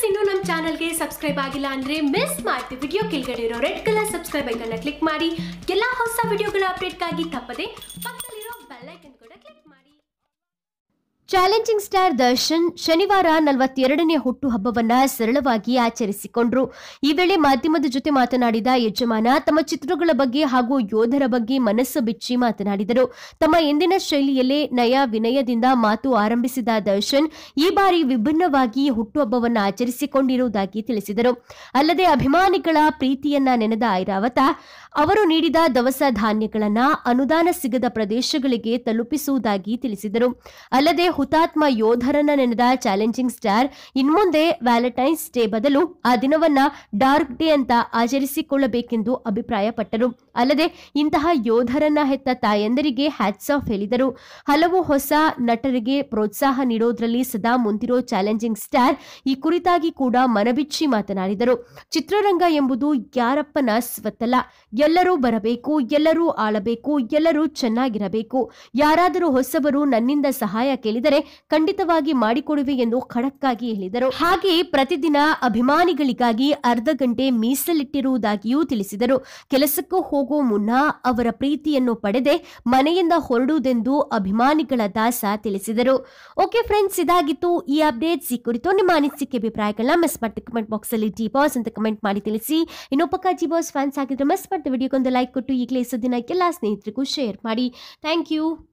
ಇನ್ನೂ ನಮ್ಮ ಚಾನಲ್ಗೆ ಸಬ್ಸ್ಕ್ರೈಬ್ ಆಗಿಲ್ಲ ಅಂದ್ರೆ ಮಿಸ್ ಮಾಡ್ತೀವಿ. ವಿಡಿಯೋ ಕೆಳಗಡೆ ಇರೋ red colour subscribe icon click ಮಾಡಿ ಎಲ್ಲ ಹೊಸ ವಿಡಿಯೋಗಳ ಅಪ್ಡೇಟ್ಗಾಗಿ ತಪ್ಪದೆ ಪಕ್ಕದಲ್ಲಿರೋ ಬೆಲ್ ಐಕನ್ ಕೂಡ ಕ್ಲಿಕ್ ಮಾಡಿ. ಚಾಲೆಂಜಿಂಗ್ ಸ್ಟಾರ್ ದರ್ಶನ್ ಶನಿವಾರ 42ನೇ ಹುಟ್ಟುಹಬ್ಬವನ್ನ ಸರಳವಾಗಿ ಆಚರಿಸಿಕೊಂಡ್ರು. ಈ ವೇಳೆ ಮಾಧ್ಯಮದ ಜೊತೆ ಮಾತನಾಡಿದ ಯಜಮಾನ ತಮ್ಮ ಚಿತ್ರಗಳ ಬಗ್ಗೆ ಹಾಗೂ ಯೋಧರ ಬಗ್ಗೆ ಮನಸ್ಸು ಬಿಚ್ಚಿ ಮಾತನಾಡಿದರು. ತಮ್ಮ ಎಂದಿನ ಶೈಲಿಯಲ್ಲೇ ನಯ ವಿನಯದಿಂದ ಮಾತು ಆರಂಭಿಸಿದ ದರ್ಶನ್ ಈ ಬಾರಿ ವಿಭಿನ್ನವಾಗಿ ಹುಟ್ಟುಹಬ್ಬವನ್ನ ಆಚರಿಸಿಕೊಂಡಿರುವುದಾಗಿ ತಿಳಿಸಿದರು. ಅಲ್ಲದೆ ಅಭಿಮಾನಿಗಳ ಪ್ರೀತಿಯನ್ನ ನೆನೆದ ಐರಾವತ ಅವರು ನೀಡಿದ ದವಸ ಧಾನ್ಯಗಳನ್ನ ಅನುದಾನ ಸಿಗದ ಪ್ರದೇಶಗಳಿಗೆ ತಲುಪಿಸುವುದಾಗಿ ತಿಳಿಸಿದರು. ಅಲ್ಲದೆ ಹುತಾತ್ಮ ಯೋಧರನ್ನ ನೆನೆದ ಚಾಲೆಂಜಿಂಗ್ ಸ್ಟಾರ್ ಇನ್ಮುಂದೆ ವ್ಯಾಲೆಂಟೈನ್ಸ್ ಡೇ ಬದಲು ಆ ದಿನವನ್ನ ಡಾರ್ಕ್ ಡೇ ಅಂತ ಆಚರಿಸಿಕೊಳ್ಳಬೇಕೆಂದು ಅಭಿಪ್ರಾಯಪಟ್ಟರು. ಅಲ್ಲದೆ ಇಂತಹ ಯೋಧರನ್ನ ಹೆತ್ತ ತಾಯಂದರಿಗೆ ಹ್ಯಾಟ್ಸ್ ಆಫ್ ಹೇಳಿದರು. ಹಲವು ಹೊಸ ನಟರಿಗೆ ಪ್ರೋತ್ಸಾಹ ನೀಡೋದ್ರಲ್ಲಿ ಸದಾ ಮುಂದಿರೋ ಚಾಲೆಂಜಿಂಗ್ ಸ್ಟಾರ್ ಈ ಕುರಿತಾಗಿ ಕೂಡ ಮನಬಿಚ್ಚಿ ಮಾತನಾಡಿದರು. ಚಿತ್ರರಂಗ ಎಂಬುದು ಯಾರಪ್ಪನ ಸ್ವತ್ತಲ್ಲ, ಎಲ್ಲರೂ ಬರಬೇಕು, ಎಲ್ಲರೂ ಆಳಬೇಕು, ಎಲ್ಲರೂ ಚೆನ್ನಾಗಿರಬೇಕು. ಯಾರಾದರೂ ಹೊಸಬರು ನನ್ನಿಂದ ಸಹಾಯ ಕೇಳಿದರೆ ಖಂಡಿತವಾಗಿ ಮಾಡಿಕೊಡುವೆ ಎಂದು ಖಡಕ್ ಆಗಿ ಹೇಳಿದರು. ಹಾಗೆ ಪ್ರತಿದಿನ ಅಭಿಮಾನಿಗಳಿಗಾಗಿ ಅರ್ಧ ಗಂಟೆ ಮೀಸಲಿಟ್ಟಿರುವುದಾಗಿಯೂ ತಿಳಿಸಿದರು. ಕೆಲಸಕ್ಕೂ ಹೋಗೋ ಮುನ್ನ ಅವರ ಪ್ರೀತಿಯನ್ನು ಪಡೆದೆ ಮನೆಯಿಂದ ಹೊರಡುವುದೆಂದು ಅಭಿಮಾನಿಗಳ ದಾಸ ತಿಳಿಸಿದರು. ಓಕೆ ಫ್ರೆಂಡ್ಸ್, ಇದಾಗಿತ್ತು ಈ ಅಪ್ಡೇಟ್ಸ್. ಈ ಕುರಿತು ನಿಮ್ಮ ಅನಿಸಿಕೆ ಅಭಿಪ್ರಾಯಗಳನ್ನ ಮಿಸ್ ಮಾಡಿ ಕಮೆಂಟ್ ಬಾಕ್ಸ್ ಅಲ್ಲಿ ಡಿ ಬಾಸ್ ಅಂತ ಕಮೆಂಟ್ ಮಾಡಿ ತಿಳಿಸಿ. ಇನ್ನು ಪಕ್ಕ ಜಿ ಬಾಸ್ ಫ್ಯಾನ್ಸ್ ಆಗಿದ್ರೆ ಮಿಸ್ ಮಾಡಿದ ವಿಡಿಯೋಗೊಂದು ಲೈಕ್ ಕೊಟ್ಟು ಈಗಲೇ ಸದಿನ ಎಲ್ಲ ಸ್ನೇಹಿತರಿಗೂ ಶೇರ್ ಮಾಡಿ. Thank you.